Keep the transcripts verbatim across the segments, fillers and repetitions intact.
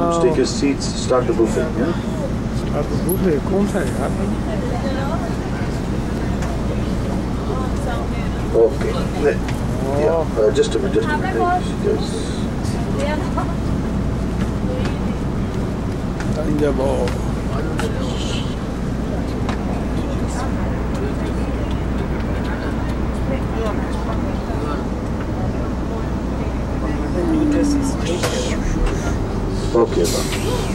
Just take your seats. Start the buffet. Yeah. Start the buffet. कौन सा है यार? Okay. Yeah. Uh, just a minute. Just a minute. Just. Tanjabo. Okay, ma'am.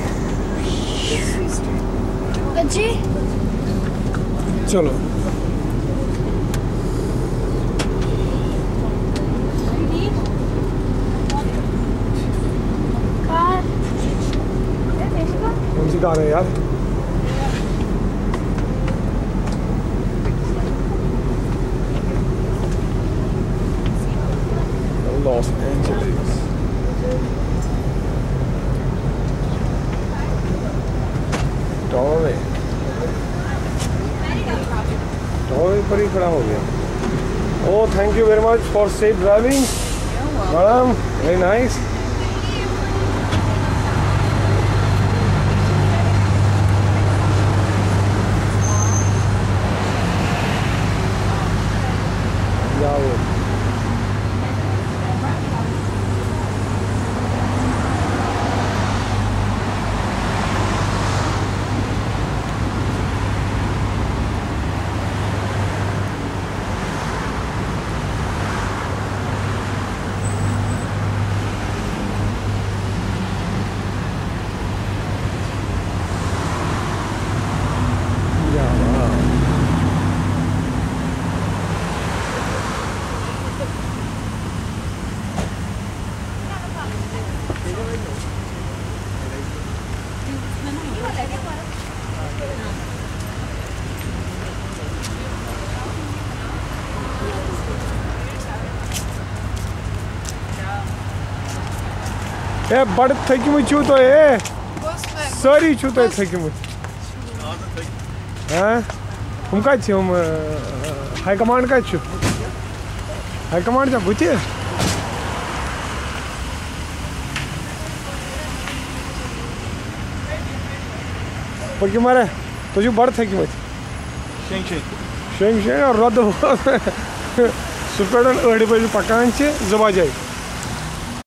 जी चलो कौन सी car है यार? Los Angeles टॉवे टॉवे पर ही खड़ा हो गया। Oh thank you very much for safe driving madam, very nice. ए बड़ थकिमुत छू तो ए सारी छू तो थकिमुत हाँ हम कत हम हाई कमांड कत छु हाई कमांड जा बुत पक्की मारे तुझ बड़ थकिमुत शेंग शेंग शेंग शेंग रोद सह पे अड़ बजे पकान ज बजे